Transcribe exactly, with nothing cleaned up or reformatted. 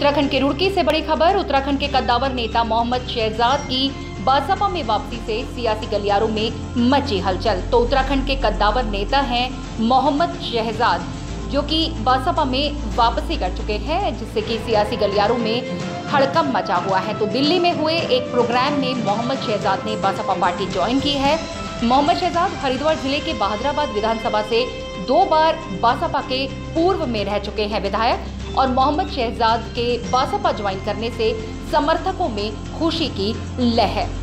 उत्तराखंड के रुड़की से बड़ी खबर। उत्तराखंड के कद्दावर नेता मोहम्मद शहजाद की बसपा में वापसी से सियासी गलियारों में मची हलचल। तो उत्तराखंड के कद्दावर नेता हैं मोहम्मद शहजाद, जो कि बसपा में वापसी कर चुके हैं, जिससे कि सियासी गलियारों में हड़कंप मचा हुआ है। तो दिल्ली में हुए एक प्रोग्राम में मोहम्मद शहजाद ने बसपा पार्टी ज्वाइन की है। मोहम्मद शहजाद हरिद्वार जिले के बहादुराबाद विधानसभा से दो बार बसपा के पूर्व में रह चुके हैं विधायक, और मोहम्मद शहजाद के बसपा ज्वाइन करने से समर्थकों में खुशी की लहर।